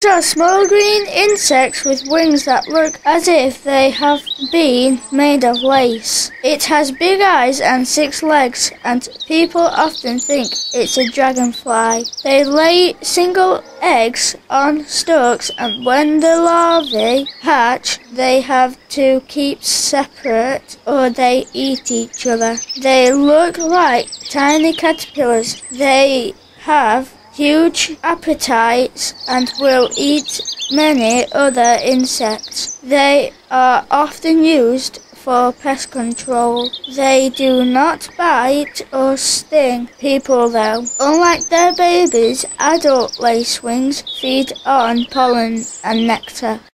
Are small green insects with wings that look as if they have been made of lace. It has big eyes and 6 legs, and people often think it's a dragonfly. They lay single eggs on stalks, and when the larvae hatch, they have to keep separate or they eat each other. They look like tiny caterpillars. They have huge appetites and will eat many other insects. They are often used for pest control. They do not bite or sting people though. Unlike their babies, adult lacewings feed on pollen and nectar.